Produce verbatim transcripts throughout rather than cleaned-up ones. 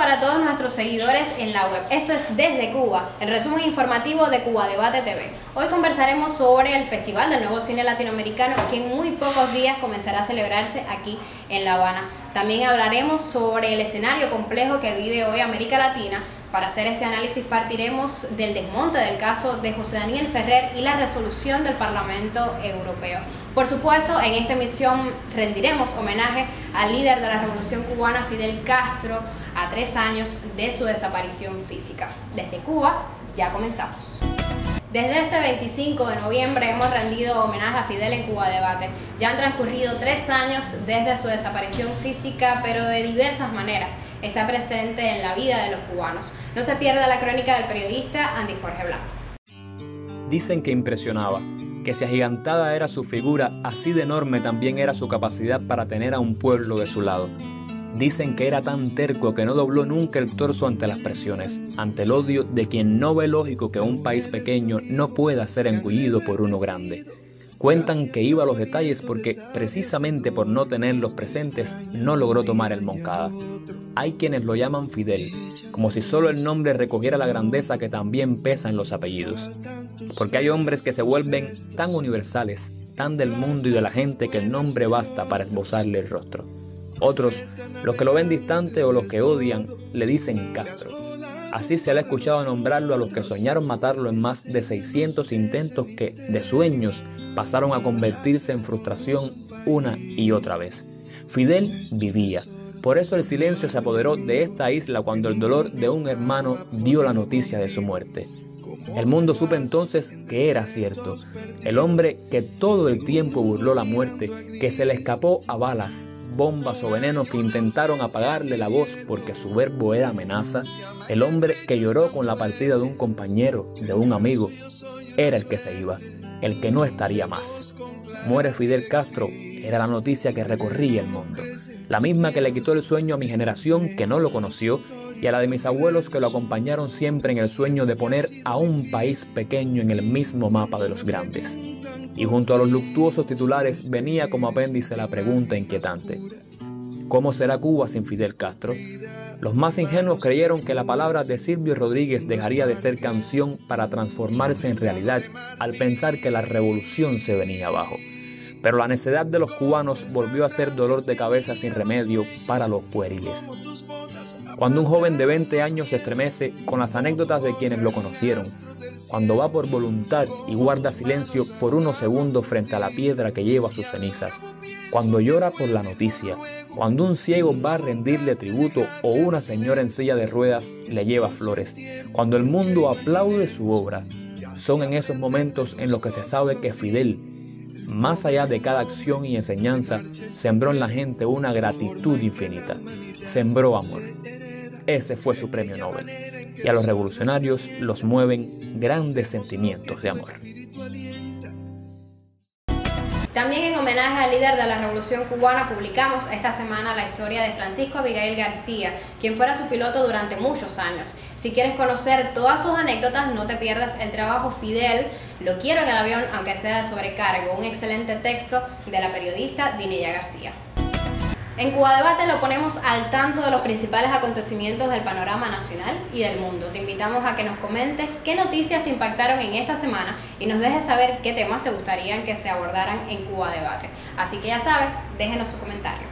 para todos nuestros seguidores en la web. Esto es Desde Cuba, el resumen informativo de Cuba Debate T V. Hoy conversaremos sobre el Festival del Nuevo Cine Latinoamericano, que en muy pocos días comenzará a celebrarse aquí en La Habana. También hablaremos sobre el escenario complejo que vive hoy América Latina. Para hacer este análisis partiremos del desmonte del caso de José Daniel Ferrer y la resolución del Parlamento Europeo. Por supuesto, en esta emisión rendiremos homenaje al líder de la Revolución Cubana, Fidel Castro, a tres años de su desaparición física. Desde Cuba, ya comenzamos. Desde este veinticinco de noviembre hemos rendido homenaje a Fidel en Cuba Debate. Ya han transcurrido tres años desde su desaparición física, pero de diversas maneras está presente en la vida de los cubanos. No se pierda la crónica del periodista Andy Jorge Blanco. Dicen que impresionaba, que si agigantada era su figura, así de enorme también era su capacidad para tener a un pueblo de su lado. Dicen que era tan terco que no dobló nunca el torso ante las presiones, ante el odio de quien no ve lógico que un país pequeño no pueda ser engullido por uno grande. Cuentan que iba a los detalles porque, precisamente por no tenerlos presentes, no logró tomar el Moncada. Hay quienes lo llaman Fidel, como si solo el nombre recogiera la grandeza que también pesa en los apellidos. Porque hay hombres que se vuelven tan universales, tan del mundo y de la gente, que el nombre basta para esbozarle el rostro. Otros, los que lo ven distante o los que odian, le dicen Castro. Así se le ha escuchado nombrarlo a los que soñaron matarlo en más de seiscientos intentos que, de sueños, pasaron a convertirse en frustración una y otra vez. Fidel vivía. Por eso el silencio se apoderó de esta isla cuando el dolor de un hermano dio la noticia de su muerte. El mundo supo entonces que era cierto. El hombre que todo el tiempo burló la muerte, que se le escapó a balas, bombas o venenos que intentaron apagarle la voz porque su verbo era amenaza, el hombre que lloró con la partida de un compañero, de un amigo, era el que se iba, el que no estaría más. Muere Fidel Castro era la noticia que recorría el mundo, la misma que le quitó el sueño a mi generación que no lo conoció y a la de mis abuelos que lo acompañaron siempre en el sueño de poner a un país pequeño en el mismo mapa de los grandes. Y junto a los luctuosos titulares venía como apéndice la pregunta inquietante: ¿cómo será Cuba sin Fidel Castro? Los más ingenuos creyeron que la palabra de Silvio Rodríguez dejaría de ser canción para transformarse en realidad al pensar que la revolución se venía abajo. Pero la necedad de los cubanos volvió a ser dolor de cabeza sin remedio para los pueriles. Cuando un joven de veinte años se estremece con las anécdotas de quienes lo conocieron, cuando va por voluntad y guarda silencio por unos segundos frente a la piedra que lleva sus cenizas, cuando llora por la noticia, cuando un ciego va a rendirle tributo o una señora en silla de ruedas le lleva flores, cuando el mundo aplaude su obra, son en esos momentos en los que se sabe que Fidel, más allá de cada acción y enseñanza, sembró en la gente una gratitud infinita, sembró amor. Ese fue su premio Nobel, y a los revolucionarios los mueven grandes sentimientos de amor. También en homenaje al líder de la Revolución Cubana publicamos esta semana la historia de Francisco Abigail García, quien fuera su piloto durante muchos años. Si quieres conocer todas sus anécdotas, no te pierdas el trabajo Fidel, lo quiero en el avión aunque sea de sobrecargo, un excelente texto de la periodista Dineya García. En Cuba Debate lo ponemos al tanto de los principales acontecimientos del panorama nacional y del mundo. Te invitamos a que nos comentes qué noticias te impactaron en esta semana y nos dejes saber qué temas te gustarían que se abordaran en Cuba Debate. Así que ya sabes, déjenos su comentario.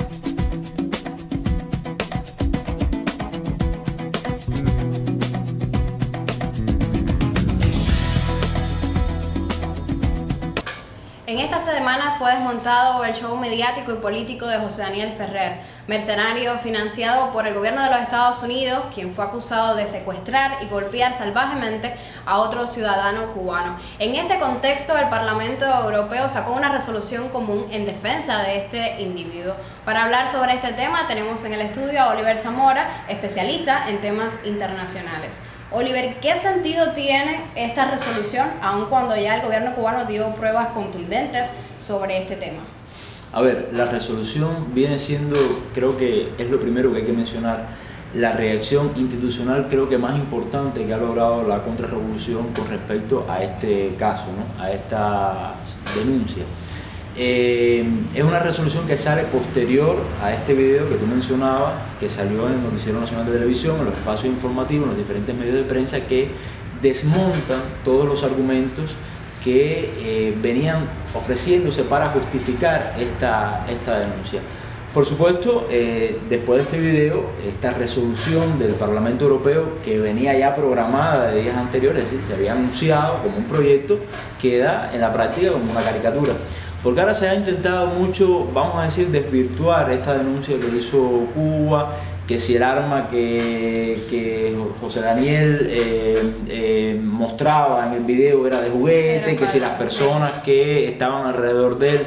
En esta semana fue desmontado el show mediático y político de José Daniel Ferrer, mercenario financiado por el gobierno de los Estados Unidos, quien fue acusado de secuestrar y golpear salvajemente a otro ciudadano cubano. En este contexto, el Parlamento Europeo sacó una resolución común en defensa de este individuo. Para hablar sobre este tema tenemos en el estudio a Oliver Zamora, especialista en temas internacionales. Oliver, ¿qué sentido tiene esta resolución, aun cuando ya el gobierno cubano dio pruebas contundentes sobre este tema? A ver, la resolución viene siendo, creo que es lo primero que hay que mencionar, la reacción institucional creo que más importante que ha logrado la contrarrevolución con respecto a este caso, ¿no? A esta denuncia. Eh, es una resolución que sale posterior a este video que tú mencionabas, que salió en el Noticiero Nacional de Televisión, en los espacios informativos, en los diferentes medios de prensa, que desmontan todos los argumentos que eh, venían ofreciéndose para justificar esta, esta denuncia. Por supuesto, eh, después de este video, esta resolución del Parlamento Europeo, que venía ya programada de días anteriores, es decir, se había anunciado como un proyecto, queda en la práctica como una caricatura. Porque ahora se ha intentado mucho, vamos a decir, desvirtuar esta denuncia que hizo Cuba, que si el arma que, que José Daniel eh, eh, mostraba en el video era de juguete, que si las personas que estaban alrededor de él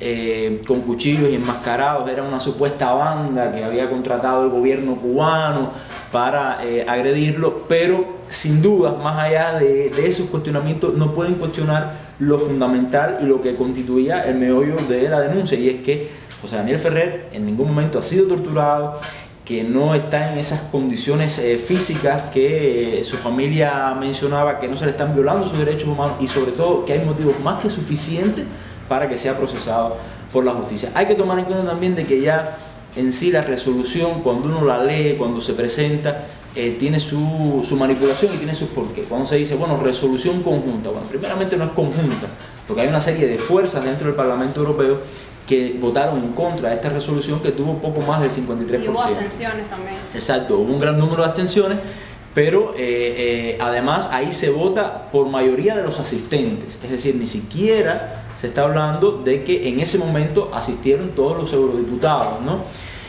eh, con cuchillos y enmascarados era una supuesta banda que había contratado el gobierno cubano para eh, agredirlo, pero sin duda, más allá de, de esos cuestionamientos, no pueden cuestionar lo fundamental y lo que constituía el meollo de la denuncia, y es que José Daniel Ferrer en ningún momento ha sido torturado, que no está en esas condiciones eh, físicas que eh, su familia mencionaba, que no se le están violando sus derechos humanos, y sobre todo que hay motivos más que suficientes para que sea procesado por la justicia. Hay que tomar en cuenta también de que ya en sí la resolución, cuando uno la lee, cuando se presenta, eh, tiene su, su manipulación y tiene sus porqués. Cuando se dice, bueno, resolución conjunta, bueno, primeramente no es conjunta, porque hay una serie de fuerzas dentro del Parlamento Europeo que votaron en contra de esta resolución, que tuvo poco más del cincuenta y tres por ciento. Y hubo abstenciones también. Exacto, hubo un gran número de abstenciones, pero eh, eh, además ahí se vota por mayoría de los asistentes, es decir, ni siquiera se está hablando de que en ese momento asistieron todos los eurodiputados, ¿no?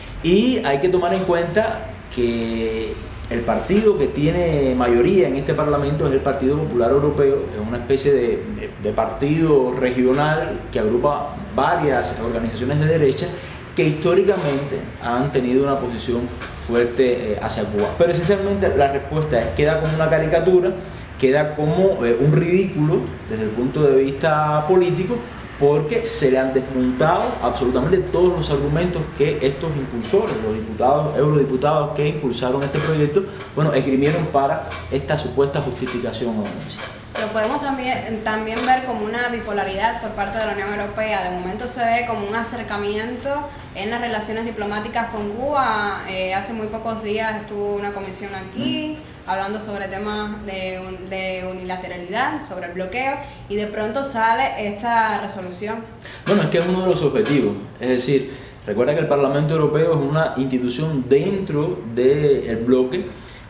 Y hay que tomar en cuenta que el partido que tiene mayoría en este Parlamento es el Partido Popular Europeo, es una especie de, de, de partido regional que agrupa varias organizaciones de derecha que históricamente han tenido una posición fuerte eh, hacia Cuba. Pero esencialmente la respuesta es, queda como una caricatura, queda como eh, un ridículo desde el punto de vista político, porque se le han desmontado absolutamente todos los argumentos que estos impulsores, los diputados, eurodiputados que impulsaron este proyecto, bueno, esgrimieron para esta supuesta justificación o denuncia. Lo podemos también, también ver como una bipolaridad por parte de la Unión Europea. De momento se ve como un acercamiento en las relaciones diplomáticas con Cuba. Eh, hace muy pocos días estuvo una comisión aquí mm. hablando sobre temas de, de unilateralidad, sobre el bloqueo, y de pronto sale esta resolución. Bueno, es que es uno de los objetivos. Es decir, recuerda que el Parlamento Europeo es una institución dentro del bloque,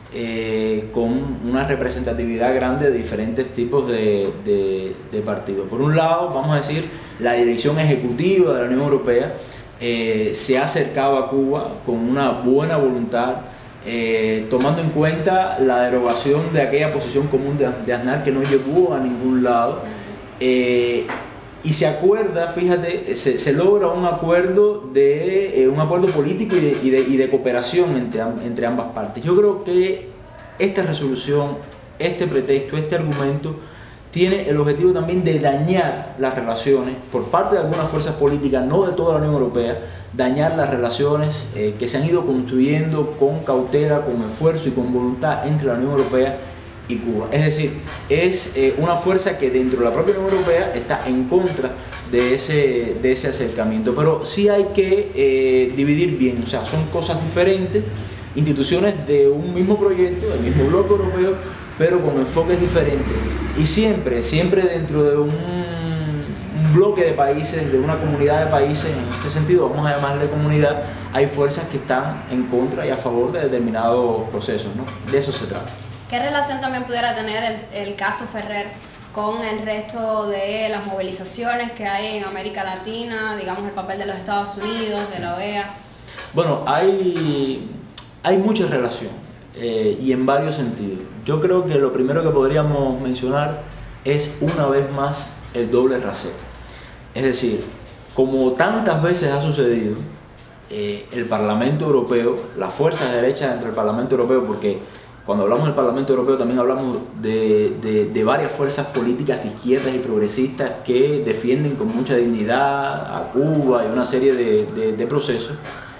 Eh, con una representatividad grande de diferentes tipos de, de, de partidos. Por un lado, vamos a decir, la dirección ejecutiva de la Unión Europea eh, se ha acercado a Cuba con una buena voluntad, eh, tomando en cuenta la derogación de aquella posición común de, de Aznar que no llevó a ningún lado. Eh, Y se acuerda, fíjate, se, se logra un acuerdo, de, eh, un acuerdo político y de, y de, y de cooperación entre, entre ambas partes. Yo creo que esta resolución, este pretexto, este argumento, tiene el objetivo también de dañar las relaciones por parte de algunas fuerzas políticas, no de toda la Unión Europea, dañar las relaciones eh, que se han ido construyendo con cautela, con esfuerzo y con voluntad entre la Unión Europea y Cuba. Es decir, es eh, una fuerza que dentro de la propia Unión Europea está en contra de ese, de ese acercamiento. Pero sí hay que eh, dividir bien, o sea, son cosas diferentes, instituciones de un mismo proyecto, del mismo bloque europeo, pero con enfoques diferentes. Y siempre, siempre dentro de un, un bloque de países, de una comunidad de países, en este sentido vamos a llamarle comunidad, hay fuerzas que están en contra y a favor de determinados procesos, ¿no? De eso se trata. ¿Qué relación también pudiera tener el, el caso Ferrer con el resto de las movilizaciones que hay en América Latina, digamos el papel de los Estados Unidos, de la O E A? Bueno, hay, hay mucha relación eh, y en varios sentidos. Yo creo que lo primero que podríamos mencionar es una vez más el doble rasero. Es decir, como tantas veces ha sucedido, eh, el Parlamento Europeo, las fuerzas de derecha dentro del Parlamento Europeo, porque cuando hablamos del Parlamento Europeo también hablamos de, de, de varias fuerzas políticas de izquierdas y progresistas que defienden con mucha dignidad a Cuba y una serie de, de, de procesos.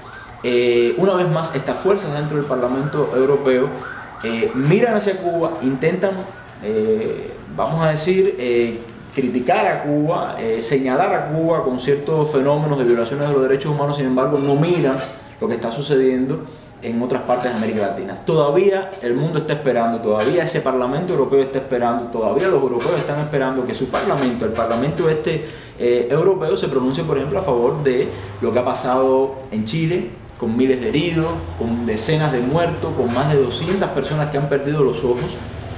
Eh, una vez más, estas fuerzas dentro del Parlamento Europeo eh, miran hacia Cuba, intentan, eh, vamos a decir, eh, criticar a Cuba, eh, señalar a Cuba con ciertos fenómenos de violaciones de los derechos humanos, sin embargo no miran lo que está sucediendo en otras partes de América Latina. Todavía el mundo está esperando, todavía ese Parlamento Europeo está esperando, todavía los europeos están esperando que su Parlamento, el Parlamento este eh, europeo, se pronuncie, por ejemplo, a favor de lo que ha pasado en Chile, con miles de heridos, con decenas de muertos, con más de doscientas personas que han perdido los ojos.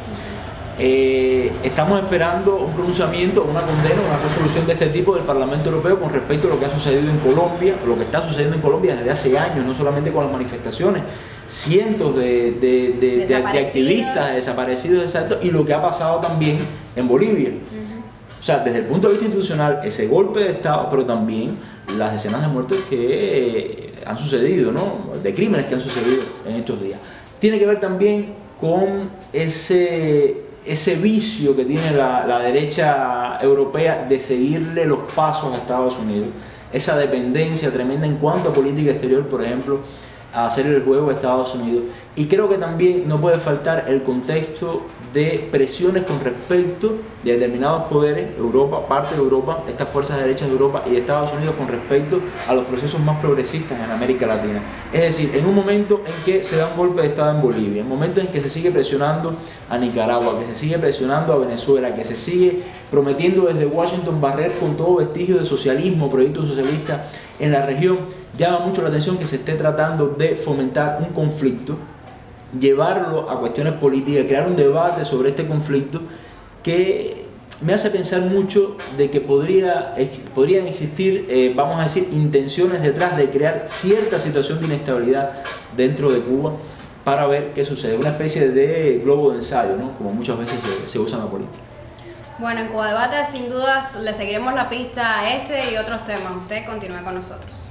Eh, estamos esperando un pronunciamiento, una condena, una resolución de este tipo del Parlamento Europeo con respecto a lo que ha sucedido en Colombia, lo que está sucediendo en Colombia desde hace años, no solamente con las manifestaciones, cientos de, de, de, de, de activistas, de desaparecidos, exacto, y lo que ha pasado también en Bolivia. Uh-huh. O sea, desde el punto de vista institucional, ese golpe de Estado, pero también las decenas de muertos que han sucedido, ¿no? De crímenes que han sucedido en estos días. Tiene que ver también con ese... ese vicio que tiene la, la derecha europea de seguirle los pasos a Estados Unidos, esa dependencia tremenda en cuanto a política exterior, por ejemplo, a hacer el juego a Estados Unidos. Y creo que también no puede faltar el contexto de presiones con respecto de determinados poderes, Europa, parte de Europa, estas fuerzas de derecha de Europa y de Estados Unidos con respecto a los procesos más progresistas en América Latina. Es decir, en un momento en que se da un golpe de Estado en Bolivia, en un momento en que se sigue presionando a Nicaragua, que se sigue presionando a Venezuela, que se sigue prometiendo desde Washington barrer con todo vestigio de socialismo, proyecto socialista en la región, llama mucho la atención que se esté tratando de fomentar un conflicto, llevarlo a cuestiones políticas, crear un debate sobre este conflicto que me hace pensar mucho de que podría, podrían existir, eh, vamos a decir, intenciones detrás de crear cierta situación de inestabilidad dentro de Cuba para ver qué sucede. Una especie de globo de ensayo, ¿no? Como muchas veces se, se usa en la política. Bueno, en Cuba Debate sin dudas le seguiremos la pista a este y otros temas. Usted continúe con nosotros.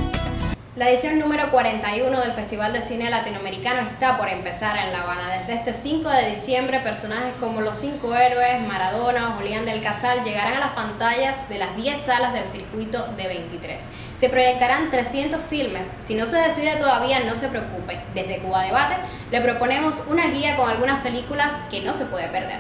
La edición número cuarenta y uno del Festival de Cine Latinoamericano está por empezar en La Habana. Desde este cinco de diciembre, personajes como Los Cinco Héroes, Maradona o Julián del Casal llegarán a las pantallas de las diez salas del circuito de veintitrés. Se proyectarán trescientos filmes. Si no se decide todavía, no se preocupe. Desde Cuba Debate le proponemos una guía con algunas películas que no se puede perder.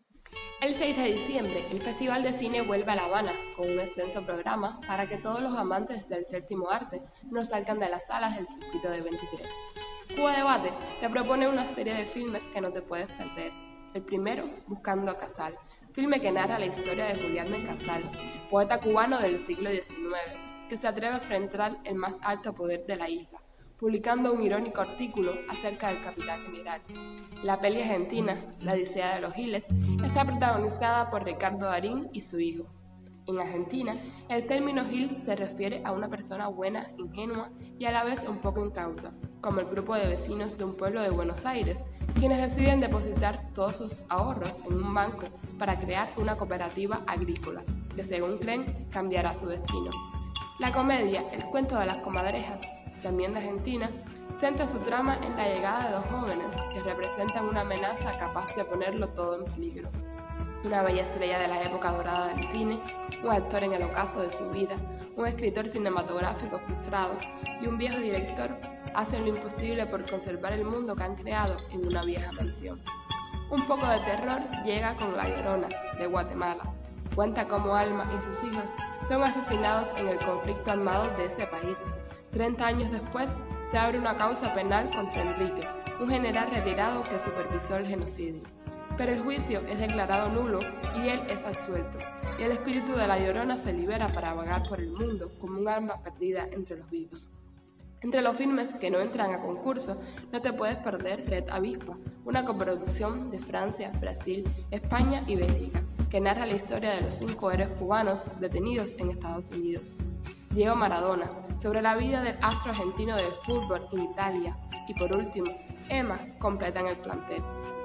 El seis de diciembre, el Festival de Cine vuelve a La Habana con un extenso programa para que todos los amantes del séptimo arte no salgan de las salas del circuito de veintitrés. Cuba Debate te propone una serie de filmes que no te puedes perder. El primero, Buscando a Casal, filme que narra la historia de Julián del Casal, poeta cubano del siglo diecinueve, que se atreve a enfrentar el más alto poder de la isla, publicando un irónico artículo acerca del capitán general. La peli argentina, La Odisea de los Giles, está protagonizada por Ricardo Darín y su hijo. En Argentina, el término Gil se refiere a una persona buena, ingenua y a la vez un poco incauta, como el grupo de vecinos de un pueblo de Buenos Aires, quienes deciden depositar todos sus ahorros en un banco para crear una cooperativa agrícola, que según creen cambiará su destino. La comedia El cuento de las comadrejas, también de Argentina, centra su trama en la llegada de dos jóvenes que representan una amenaza capaz de ponerlo todo en peligro. Una bella estrella de la época dorada del cine, un actor en el ocaso de su vida, un escritor cinematográfico frustrado y un viejo director hacen lo imposible por conservar el mundo que han creado en una vieja mansión. Un poco de terror llega con La Llorona, de Guatemala. Cuenta cómo Alma y sus hijos son asesinados en el conflicto armado de ese país. Treinta años después, se abre una causa penal contra Enrique, un general retirado que supervisó el genocidio. Pero el juicio es declarado nulo y él es absuelto, y el espíritu de La Llorona se libera para vagar por el mundo como un alma perdida entre los vivos. Entre los filmes que no entran a concurso, no te puedes perder Red Avispa, una coproducción de Francia, Brasil, España y Bélgica, que narra la historia de los cinco héroes cubanos detenidos en Estados Unidos. Diego Maradona, sobre la vida del astro argentino de fútbol en Italia. Y por último, Emma completan el plantel.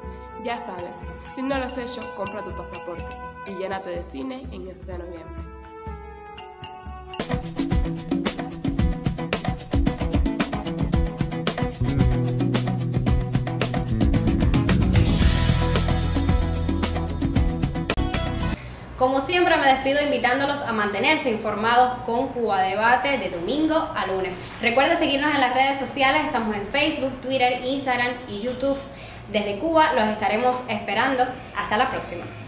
Ya sabes, si no lo has hecho, compra tu pasaporte y llénate de cine en este noviembre. Como siempre, me despido invitándolos a mantenerse informados con Cuba Debate de domingo a lunes. Recuerden seguirnos en las redes sociales, estamos en Facebook, Twitter, Instagram y YouTube. Desde Cuba los estaremos esperando. Hasta la próxima.